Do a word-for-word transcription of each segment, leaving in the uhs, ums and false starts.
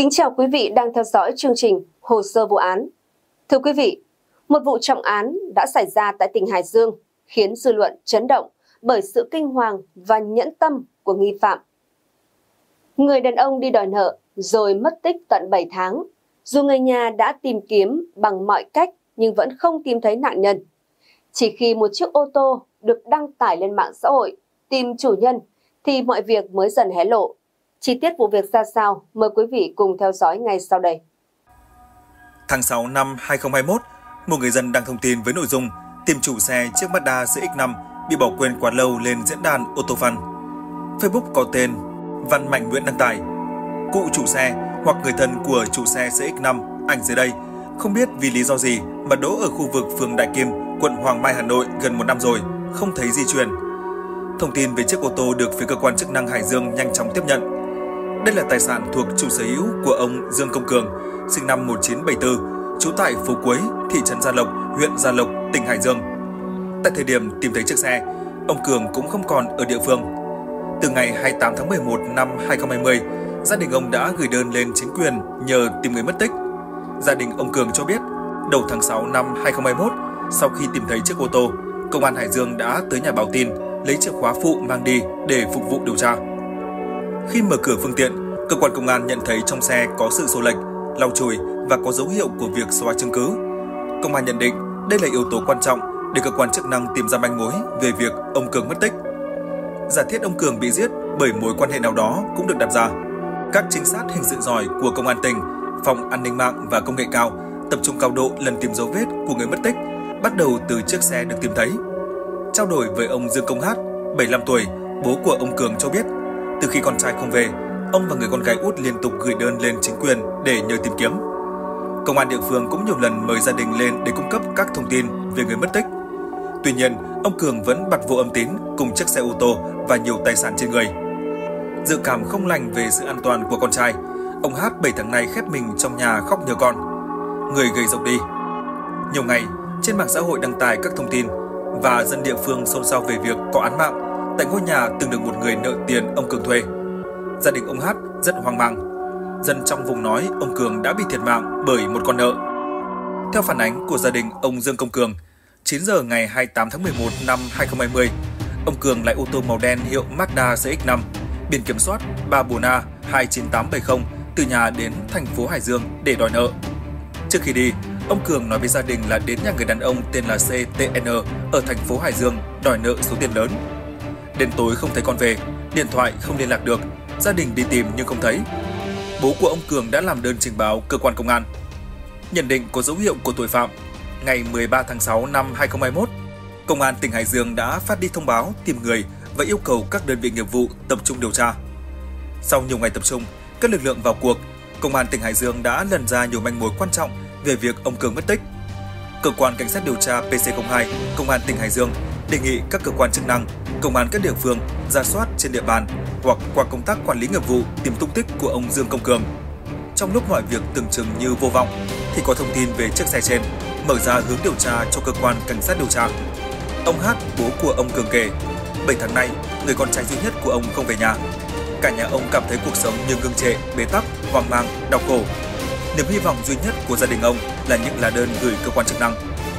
Kính chào quý vị đang theo dõi chương trình Hồ sơ vụ án. Thưa quý vị, một vụ trọng án đã xảy ra tại tỉnh Hải Dương khiến dư luận chấn động bởi sự kinh hoàng và nhẫn tâm của nghi phạm. Người đàn ông đi đòi nợ rồi mất tích tận bảy tháng. Dù người nhà đã tìm kiếm bằng mọi cách nhưng vẫn không tìm thấy nạn nhân. Chỉ khi một chiếc ô tô được đăng tải lên mạng xã hội tìm chủ nhân thì mọi việc mới dần hé lộ. Chi tiết vụ việc ra sao? Mời quý vị cùng theo dõi ngay sau đây. Tháng sáu năm hai nghìn không trăm hai mươi mốt, một người dân đăng thông tin với nội dung tìm chủ xe chiếc Mazda C X năm bị bỏ quên quá lâu lên diễn đàn AutoFun. Facebook có tên Văn Mạnh Nguyễn đăng tải: cụ chủ xe hoặc người thân của chủ xe C X năm, ảnh dưới đây, không biết vì lý do gì mà đỗ ở khu vực phường Đại Kim, quận Hoàng Mai, Hà Nội gần một năm rồi, không thấy di chuyển. Thông tin về chiếc ô tô được phía cơ quan chức năng Hải Dương nhanh chóng tiếp nhận. Đây là tài sản thuộc chủ sở hữu của ông Dương Công Cường, sinh năm một nghìn chín trăm bảy mươi tư, trú tại phố Cuối, thị trấn Gia Lộc, huyện Gia Lộc, tỉnh Hải Dương. Tại thời điểm tìm thấy chiếc xe, ông Cường cũng không còn ở địa phương. Từ ngày hai mươi tám tháng mười một năm hai nghìn không trăm hai mươi, gia đình ông đã gửi đơn lên chính quyền nhờ tìm người mất tích. Gia đình ông Cường cho biết, đầu tháng sáu năm hai nghìn không trăm hai mươi mốt, sau khi tìm thấy chiếc ô tô, công an Hải Dương đã tới nhà báo tin, lấy chìa khóa phụ mang đi để phục vụ điều tra. Khi mở cửa phương tiện, cơ quan công an nhận thấy trong xe có sự xô lệch, lau chùi và có dấu hiệu của việc xóa chứng cứ. Công an nhận định đây là yếu tố quan trọng để cơ quan chức năng tìm ra manh mối về việc ông Cường mất tích. Giả thiết ông Cường bị giết bởi mối quan hệ nào đó cũng được đặt ra. Các trinh sát hình sự giỏi của công an tỉnh, phòng an ninh mạng và công nghệ cao tập trung cao độ lần tìm dấu vết của người mất tích, bắt đầu từ chiếc xe được tìm thấy. Trao đổi với ông Dương Công Hát, bảy mươi lăm tuổi, bố của ông Cường cho biết, từ khi con trai không về, ông và người con gái út liên tục gửi đơn lên chính quyền để nhờ tìm kiếm. Công an địa phương cũng nhiều lần mời gia đình lên để cung cấp các thông tin về người mất tích. Tuy nhiên, ông Cường vẫn bặt vô âm tín cùng chiếc xe ô tô và nhiều tài sản trên người. Dự cảm không lành về sự an toàn của con trai, ông Hát bảy tháng nay khép mình trong nhà khóc nhớ con. Người gầy rộc đi. Nhiều ngày, trên mạng xã hội đăng tải các thông tin và dân địa phương xôn xao về việc có án mạng tại ngôi nhà từng được một người nợ tiền ông Cường thuê. Gia đình ông Hát rất hoang mang. Dân trong vùng nói ông Cường đã bị thiệt mạng bởi một con nợ. Theo phản ánh của gia đình ông Dương Công Cường, chín giờ ngày hai mươi tám tháng mười một năm hai nghìn không trăm hai mươi, ông Cường lái ô tô màu đen hiệu Mazda C X năm, biển kiểm soát ba bốn A hai chín tám bảy không từ nhà đến thành phố Hải Dương để đòi nợ. Trước khi đi, ông Cường nói với gia đình là đến nhà người đàn ông tên là C T N ở thành phố Hải Dương đòi nợ số tiền lớn. Đến tối không thấy con về, điện thoại không liên lạc được, gia đình đi tìm nhưng không thấy. Bố của ông Cường đã làm đơn trình báo cơ quan công an. Nhận định có dấu hiệu của tội phạm, ngày mười ba tháng sáu năm hai nghìn không trăm hai mươi mốt, Công an tỉnh Hải Dương đã phát đi thông báo tìm người và yêu cầu các đơn vị nghiệp vụ tập trung điều tra. Sau nhiều ngày tập trung, các lực lượng vào cuộc, Công an tỉnh Hải Dương đã lần ra nhiều manh mối quan trọng về việc ông Cường mất tích. Cơ quan Cảnh sát điều tra P C không hai, Công an tỉnh Hải Dương đề nghị các cơ quan chức năng, công an các địa phương rà soát trên địa bàn hoặc qua công tác quản lý nghiệp vụ tìm tung tích của ông Dương Công Cường. Trong lúc mọi việc tưởng chừng như vô vọng, thì có thông tin về chiếc xe trên, mở ra hướng điều tra cho cơ quan cảnh sát điều tra. Ông Hát, bố của ông Cường kể, bảy tháng nay, người con trai duy nhất của ông không về nhà. Cả nhà ông cảm thấy cuộc sống như ngưng trệ, bế tắc, hoang mang, đau khổ. Niềm hy vọng duy nhất của gia đình ông là những lá đơn gửi cơ quan chức năng.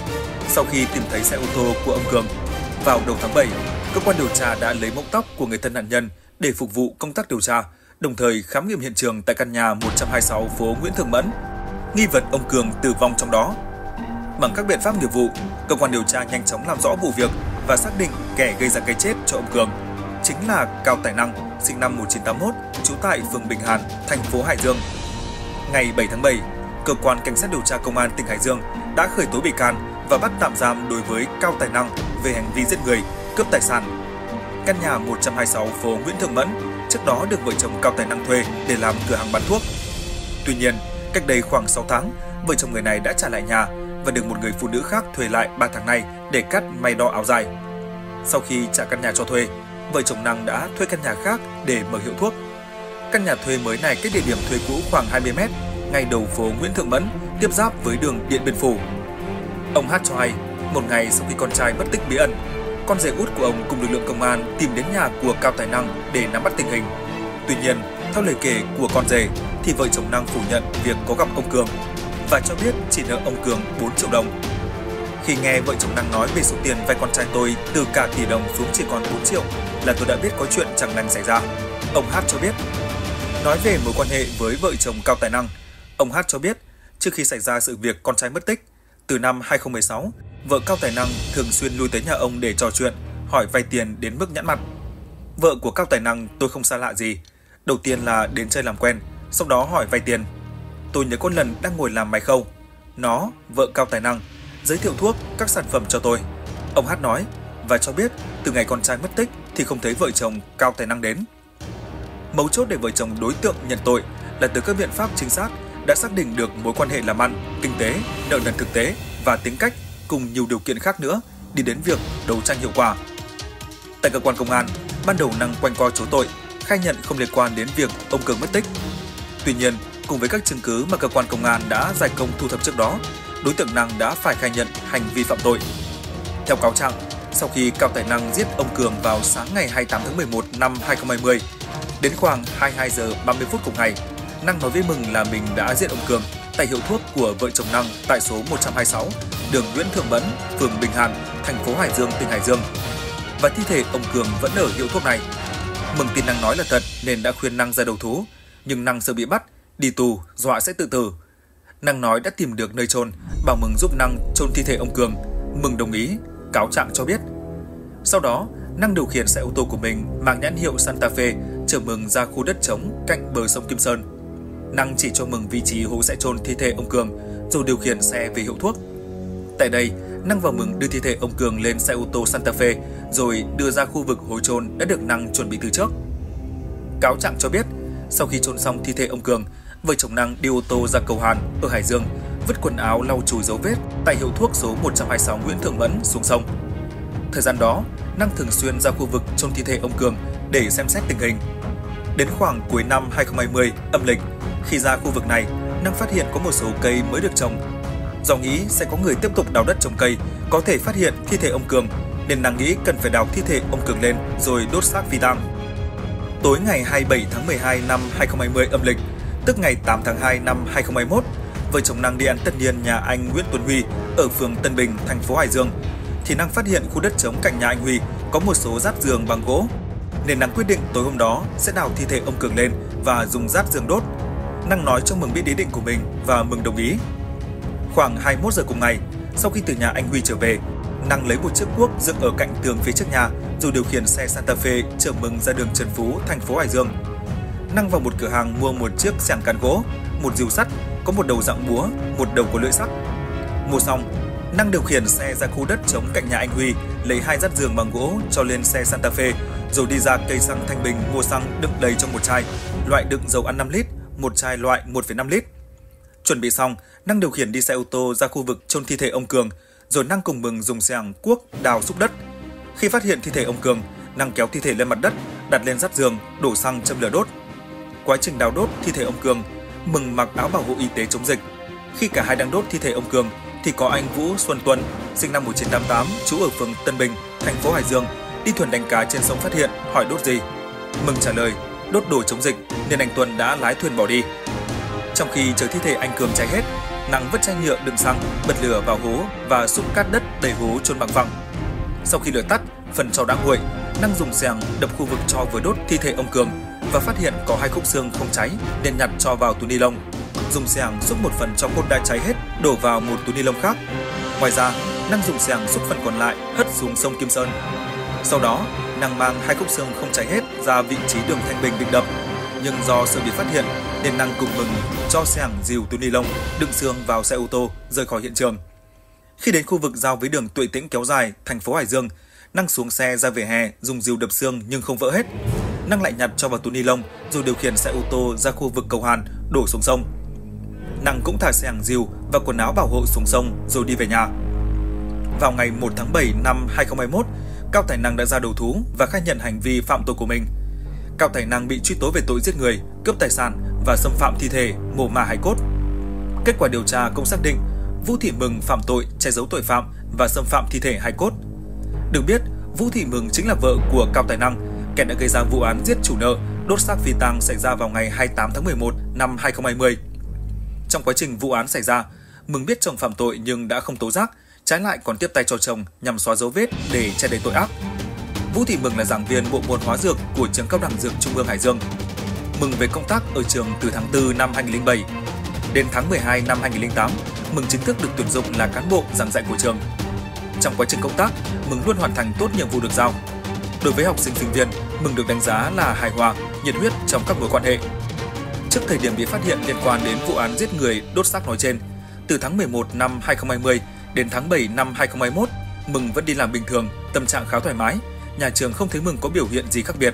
Sau khi tìm thấy xe ô tô của ông Cường, vào đầu tháng bảy, cơ quan điều tra đã lấy mẫu tóc của người thân nạn nhân để phục vụ công tác điều tra, đồng thời khám nghiệm hiện trường tại căn nhà một trăm hai mươi sáu phố Nguyễn Thượng Mẫn. Nghi vấn ông Cường tử vong trong đó. Bằng các biện pháp nghiệp vụ, cơ quan điều tra nhanh chóng làm rõ vụ việc và xác định kẻ gây ra cái chết cho ông Cường chính là Cao Tài Năng, sinh năm một nghìn chín trăm tám mươi mốt, trú tại phường Bình Hàn, thành phố Hải Dương. Ngày bảy tháng bảy, cơ quan cảnh sát điều tra công an tỉnh Hải Dương đã khởi tố bị can và bắt tạm giam đối với Cao Tài Năng về hành vi giết người, cướp tài sản. Căn nhà một trăm hai mươi sáu phố Nguyễn Thượng Mẫn trước đó được vợ chồng Cao Tài Năng thuê để làm cửa hàng bán thuốc. Tuy nhiên, cách đây khoảng sáu tháng, vợ chồng người này đã trả lại nhà và được một người phụ nữ khác thuê lại ba tháng nay để cắt may đo áo dài. Sau khi trả căn nhà cho thuê, vợ chồng Năng đã thuê căn nhà khác để mở hiệu thuốc. Căn nhà thuê mới này cách địa điểm thuê cũ khoảng hai mươi mét, ngay đầu phố Nguyễn Thượng Mẫn, tiếp giáp với đường Điện Biên Phủ. Ông Hát cho hay, một ngày sau khi con trai mất tích bí ẩn, con rể út của ông cùng lực lượng công an tìm đến nhà của Cao Tài Năng để nắm bắt tình hình. Tuy nhiên, theo lời kể của con rể, thì vợ chồng Năng phủ nhận việc có gặp ông Cường và cho biết chỉ nợ ông Cường bốn triệu đồng. Khi nghe vợ chồng Năng nói về số tiền vay con trai tôi từ cả tỷ đồng xuống chỉ còn bốn triệu là tôi đã biết có chuyện chẳng lành xảy ra. Ông Hát cho biết. Nói về mối quan hệ với vợ chồng Cao Tài Năng, ông Hát cho biết trước khi xảy ra sự việc con trai mất tích, từ năm hai không một sáu, vợ Cao Tài Năng thường xuyên lui tới nhà ông để trò chuyện, hỏi vay tiền đến mức nhẵn mặt. Vợ của Cao Tài Năng tôi không xa lạ gì. Đầu tiên là đến chơi làm quen, sau đó hỏi vay tiền. Tôi nhớ có lần đang ngồi làm máy khâu. Nó, vợ Cao Tài Năng, giới thiệu thuốc, các sản phẩm cho tôi. Ông Hát nói và cho biết từ ngày con trai mất tích thì không thấy vợ chồng Cao Tài Năng đến. Mấu chốt để vợ chồng đối tượng nhận tội là từ các biện pháp trinh sát đã xác định được mối quan hệ làm ăn, kinh tế, nợ nần thực tế và tính cách cùng nhiều điều kiện khác nữa đi đến việc đấu tranh hiệu quả. Tại cơ quan công an, ban đầu Năng quanh co chối tội, khai nhận không liên quan đến việc ông Cường mất tích. Tuy nhiên, cùng với các chứng cứ mà cơ quan công an đã giải công thu thập trước đó, đối tượng Năng đã phải khai nhận hành vi phạm tội. Theo cáo trạng, sau khi Cao Tài Năng giết ông Cường vào sáng ngày hai mươi tám tháng mười một năm hai nghìn không trăm hai mươi, đến khoảng hai mươi hai giờ ba mươi phút cùng ngày, Năng nói với Mừng là mình đã giết ông Cường tại hiệu thuốc của vợ chồng Năng tại số một trăm hai mươi sáu, đường Nguyễn Thượng Mẫn, phường Bình Hàn, thành phố Hải Dương, tỉnh Hải Dương. Và thi thể ông Cường vẫn ở hiệu thuốc này. Mừng tin Năng nói là thật nên đã khuyên Năng ra đầu thú, nhưng Năng sợ bị bắt, đi tù, dọa sẽ tự tử. Năng nói đã tìm được nơi chôn, bảo Mừng giúp Năng chôn thi thể ông Cường. Mừng đồng ý, cáo trạng cho biết. Sau đó, Năng điều khiển xe ô tô của mình mang nhãn hiệu Santa Fe chở Mừng ra khu đất trống cạnh bờ sông Kim Sơn. Năng chỉ cho Mừng vị trí hố sẽ chôn thi thể ông Cường, rồi điều khiển xe về hiệu thuốc. Tại đây, Năng và Mừng đưa thi thể ông Cường lên xe ô tô Santa Fe, rồi đưa ra khu vực hố chôn đã được Năng chuẩn bị từ trước. Cáo trạng cho biết, sau khi chôn xong thi thể ông Cường, vợ chồng Năng đi ô tô ra cầu Hàn ở Hải Dương, vứt quần áo lau chùi dấu vết tại hiệu thuốc số một trăm hai mươi sáu Nguyễn Thượng Mẫn xuống sông. Thời gian đó, Năng thường xuyên ra khu vực chôn thi thể ông Cường để xem xét tình hình. Đến khoảng cuối năm hai nghìn không trăm hai mươi âm lịch, khi ra khu vực này, Năng phát hiện có một số cây mới được trồng. Do nghĩ sẽ có người tiếp tục đào đất trồng cây, có thể phát hiện thi thể ông Cường, nên Năng nghĩ cần phải đào thi thể ông Cường lên rồi đốt xác phi tang. Tối ngày hai mươi bảy tháng mười hai năm hai nghìn không trăm hai mươi âm lịch, tức ngày tám tháng hai năm hai nghìn không trăm hai mươi mốt, vợ chồng Năng đi ăn tất niên nhà anh Nguyễn Tuấn Huy ở phường Tân Bình, thành phố Hải Dương, thì Năng phát hiện khu đất trống cạnh nhà anh Huy có một số rát giường bằng gỗ, nên Năng quyết định tối hôm đó sẽ đào thi thể ông Cường lên và dùng rát giường đốt. Năng nói cho Mừng biết ý định của mình và Mừng đồng ý. Khoảng hai mươi mốt giờ cùng ngày, sau khi từ nhà anh Huy trở về, Năng lấy một chiếc cuốc dựng ở cạnh tường phía trước nhà, rồi điều khiển xe Santa Fe chở Mừng ra đường Trần Phú, thành phố Hải Dương. Năng vào một cửa hàng mua một chiếc xẻng cán gỗ, một rìu sắt, có một đầu dạng búa, một đầu có lưỡi sắt. Mua xong, Năng điều khiển xe ra khu đất trống cạnh nhà anh Huy, lấy hai rát giường bằng gỗ cho lên xe Santa Fe, rồi đi ra cây xăng Thanh Bình mua xăng đựng đầy trong một chai, loại đựng dầu ăn năm lít, một chai loại một phẩy năm lít. Chuẩn bị xong, Năng điều khiển đi xe ô tô ra khu vực chôn thi thể ông Cường, rồi Năng cùng Mừng dùng xẻng cuốc đào xúc đất. Khi phát hiện thi thể ông Cường, Năng kéo thi thể lên mặt đất, đặt lên rát giường, đổ xăng châm lửa đốt. Quá trình đào đốt thi thể ông Cường, Mừng mặc áo bảo hộ y tế chống dịch. Khi cả hai đang đốt thi thể ông Cường, thì có anh Vũ Xuân Tuân, sinh năm một nghìn chín trăm tám mươi tám, trú ở phường Tân Bình, thành phố Hải Dương, đi thuyền đánh cá trên sông phát hiện, hỏi đốt gì. Mừng trả lời, đốt đồ chống dịch, nên anh Tuân đã lái thuyền bỏ đi. Trong khi chờ thi thể anh Cường cháy hết, Năng vứt chai nhựa đựng xăng, bật lửa vào hố và xúc cát đất đầy hố chôn bằng phẳng. Sau khi lửa tắt, phần tro đã nguội, Năng dùng xẻng đập khu vực tro vừa đốt thi thể ông Cường và phát hiện có hai khúc xương không cháy nên nhặt cho vào túi ni lông. Dùng xẻng xúc một phần tro cốt đã cháy hết đổ vào một túi ni lông khác. Ngoài ra, Năng dùng xẻng xúc phần còn lại hất xuống sông Kim Sơn. Sau đó, Năng mang hai khúc xương không cháy hết ra vị trí đường Thanh Bình định đập, nhưng do sợ bị phát hiện nên Năng cùng Mừng cho xẻng dìu túi ni lông đựng xương vào xe ô tô rời khỏi hiện trường. Khi đến khu vực giao với đường Tuệ Tĩnh kéo dài, thành phố Hải Dương, Năng xuống xe ra vỉa hè dùng dìu đập xương nhưng không vỡ hết. Năng lại nhặt cho vào túi ni lông rồi điều khiển xe ô tô ra khu vực cầu Hàn đổ xuống sông. Năng cũng thả xẻng dìu và quần áo bảo hộ xuống sông rồi đi về nhà. Vào ngày một tháng bảy năm hai nghìn không trăm hai mươi mốt, Cao Tài Năng đã ra đầu thú và khai nhận hành vi phạm tội của mình. Cao Tài Năng bị truy tố về tội giết người, cướp tài sản và xâm phạm thi thể, mổ mả hài cốt. Kết quả điều tra cũng xác định Vũ Thị Mừng phạm tội che giấu tội phạm và xâm phạm thi thể hài cốt. Được biết, Vũ Thị Mừng chính là vợ của Cao Tài Năng, kẻ đã gây ra vụ án giết chủ nợ đốt xác phi tang xảy ra vào ngày hai mươi tám tháng mười một năm hai nghìn không trăm hai mươi. Trong quá trình vụ án xảy ra, Mừng biết chồng phạm tội nhưng đã không tố giác, trái lại còn tiếp tay cho chồng nhằm xóa dấu vết để che đậy tội ác. Vũ Thị Mừng là giảng viên bộ môn hóa dược của trường Cao đẳng Dược Trung ương Hải Dương. Mừng về công tác ở trường từ tháng tư năm hai nghìn không trăm lẻ bảy. Đến tháng mười hai năm hai nghìn không trăm lẻ tám, Mừng chính thức được tuyển dụng là cán bộ giảng dạy của trường. Trong quá trình công tác, Mừng luôn hoàn thành tốt nhiệm vụ được giao. Đối với học sinh sinh viên, Mừng được đánh giá là hài hòa, nhiệt huyết trong các mối quan hệ. Trước thời điểm bị phát hiện liên quan đến vụ án giết người đốt xác nói trên, từ tháng mười một năm hai nghìn không trăm hai mươi đến tháng bảy năm hai nghìn không trăm hai mươi mốt, Mừng vẫn đi làm bình thường, tâm trạng khá thoải mái, nhà trường không thấy Mừng có biểu hiện gì khác biệt.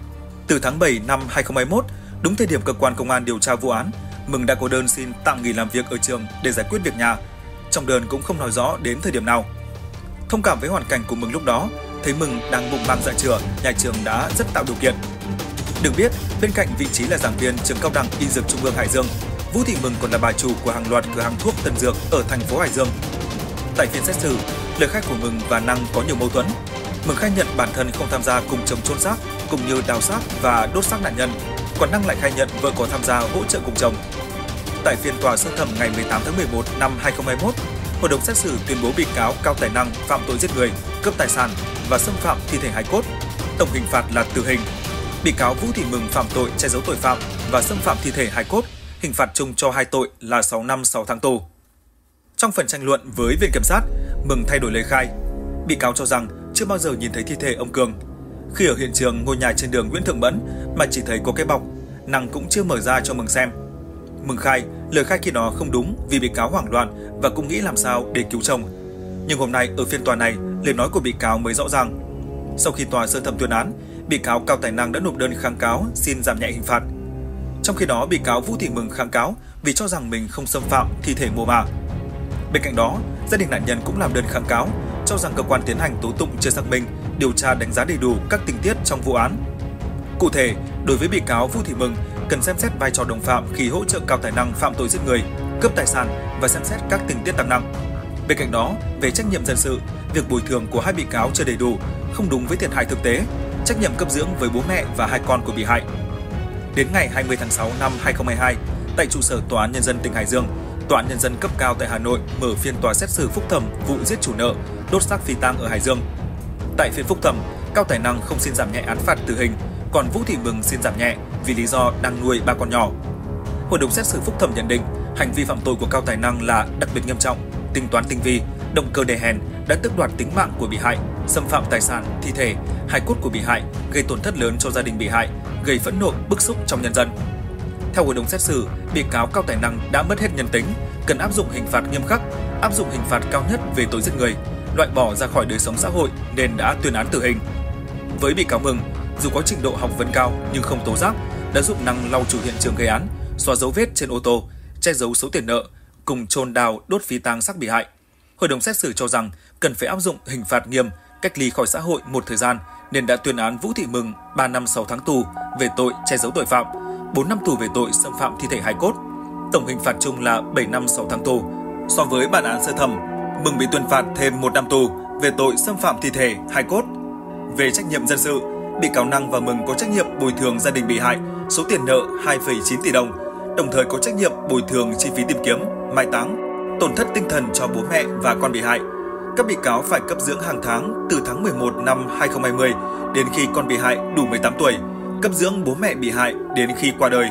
Từ tháng bảy năm hai nghìn không trăm hai mươi mốt, đúng thời điểm cơ quan công an điều tra vụ án, Mừng đã có đơn xin tạm nghỉ làm việc ở trường để giải quyết việc nhà. Trong đơn cũng không nói rõ đến thời điểm nào. Thông cảm với hoàn cảnh của Mừng lúc đó, thấy Mừng đang bụng mang dạ chửa, nhà trường đã rất tạo điều kiện. Được biết, bên cạnh vị trí là giảng viên trường Cao đẳng Y Dược Trung ương Hải Dương, Vũ Thị Mừng còn là bà chủ của hàng loạt cửa hàng thuốc tân dược ở thành phố Hải Dương. Tại phiên xét xử, lời khai của Mừng và Năng có nhiều mâu thuẫn. Mừng khai nhận bản thân không tham gia cùng chồng chôn xác, cũng như đào xác và đốt xác nạn nhân, còn Năng lại khai nhận vợ có tham gia hỗ trợ cùng chồng. Tại phiên tòa sơ thẩm ngày mười tám tháng mười một năm hai nghìn không trăm hai mươi mốt, hội đồng xét xử tuyên bố bị cáo Cao Tài Năng phạm tội giết người, cướp tài sản và xâm phạm thi thể hài cốt. Tổng hình phạt là tử hình. Bị cáo Vũ Thị Mừng phạm tội che giấu tội phạm và xâm phạm thi thể hài cốt, hình phạt chung cho hai tội là sáu năm sáu tháng tù. Trong phần tranh luận với viện kiểm sát, Mừng thay đổi lời khai. Bị cáo cho rằng chưa bao giờ nhìn thấy thi thể ông Cường. Khi ở hiện trường ngôi nhà trên đường Nguyễn Thượng Mẫn mà chỉ thấy có cái bọc, Năng cũng chưa mở ra cho Mừng xem. Mừng khai, lời khai khi đó không đúng vì bị cáo hoảng loạn và cũng nghĩ làm sao để cứu chồng. Nhưng hôm nay ở phiên tòa này, lời nói của bị cáo mới rõ ràng. Sau khi tòa sơ thẩm tuyên án, bị cáo Cao Tài Năng đã nộp đơn kháng cáo xin giảm nhẹ hình phạt. Trong khi đó, bị cáo Vũ Thị Mừng kháng cáo vì cho rằng mình không xâm phạm thi thể mồ mả. Bên cạnh đó, gia đình nạn nhân cũng làm đơn kháng cáo, cho rằng cơ quan tiến hành tố tụng chưa xác minh, điều tra đánh giá đầy đủ các tình tiết trong vụ án. Cụ thể, đối với bị cáo Vũ Thị Mừng, cần xem xét vai trò đồng phạm khi hỗ trợ Cao Tài Năng phạm tội giết người, cướp tài sản và xem xét các tình tiết tăng nặng. Bên cạnh đó, về trách nhiệm dân sự, việc bồi thường của hai bị cáo chưa đầy đủ, không đúng với thiệt hại thực tế, trách nhiệm cấp dưỡng với bố mẹ và hai con của bị hại. Đến ngày hai mươi tháng sáu năm hai nghìn không trăm hai mươi hai, tại trụ sở Tòa án Nhân dân tỉnh Hải Dương, Tòa án Nhân dân cấp cao tại Hà Nội mở phiên tòa xét xử phúc thẩm vụ giết chủ nợ, đốt xác phi tang ở Hải Dương. Tại phiên phúc thẩm, Cao Tài Năng không xin giảm nhẹ án phạt tử hình, còn Vũ Thị Mừng xin giảm nhẹ vì lý do đang nuôi ba con nhỏ. Hội đồng xét xử phúc thẩm nhận định hành vi phạm tội của Cao Tài Năng là đặc biệt nghiêm trọng, tính toán tinh vi, động cơ đè hèn, đã tước đoạt tính mạng của bị hại, xâm phạm tài sản, thi thể, hài cốt của bị hại, gây tổn thất lớn cho gia đình bị hại, gây phẫn nộ, bức xúc trong nhân dân. Theo hội đồng xét xử, bị cáo Cao Tài Năng đã mất hết nhân tính, cần áp dụng hình phạt nghiêm khắc, áp dụng hình phạt cao nhất về tội giết người, loại bỏ ra khỏi đời sống xã hội nên đã tuyên án tử hình. Với bị cáo Mừng, dù có trình độ học vấn cao nhưng không tố giác, đã giúp Năng lau chùi hiện trường gây án, xóa dấu vết trên ô tô, che giấu số tiền nợ, cùng chôn đào đốt phi tang xác bị hại. Hội đồng xét xử cho rằng cần phải áp dụng hình phạt nghiêm, cách ly khỏi xã hội một thời gian nên đã tuyên án Vũ Thị Mừng ba năm sáu tháng tù về tội che giấu tội phạm, bốn năm tù về tội xâm phạm thi thể hài cốt. Tổng hình phạt chung là bảy năm sáu tháng tù. So với bản án sơ thẩm, Mừng bị tuyên phạt thêm một năm tù về tội xâm phạm thi thể hài cốt. Về trách nhiệm dân sự, bị cáo Năng và Mừng có trách nhiệm bồi thường gia đình bị hại số tiền nợ hai phẩy chín tỷ đồng, đồng thời có trách nhiệm bồi thường chi phí tìm kiếm, mai táng, tổn thất tinh thần cho bố mẹ và con bị hại. Các bị cáo phải cấp dưỡng hàng tháng từ tháng mười một năm hai nghìn không trăm hai mươi đến khi con bị hại đủ mười tám tuổi, cấp dưỡng bố mẹ bị hại đến khi qua đời.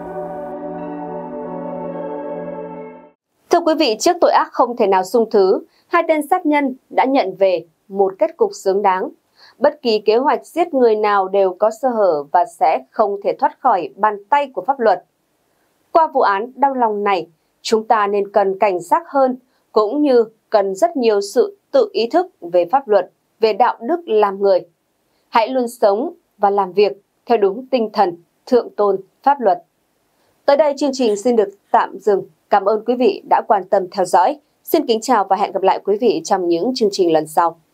Thưa quý vị, trước tội ác không thể nào xung thứ, hai tên sát nhân đã nhận về một kết cục xứng đáng. Bất kỳ kế hoạch giết người nào đều có sơ hở và sẽ không thể thoát khỏi bàn tay của pháp luật. Qua vụ án đau lòng này, chúng ta nên cần cảnh giác hơn, cũng như cần rất nhiều sự tự ý thức về pháp luật, về đạo đức làm người. Hãy luôn sống và làm việc theo đúng tinh thần thượng tôn pháp luật. Tới đây chương trình xin được tạm dừng. Cảm ơn quý vị đã quan tâm theo dõi. Xin kính chào và hẹn gặp lại quý vị trong những chương trình lần sau.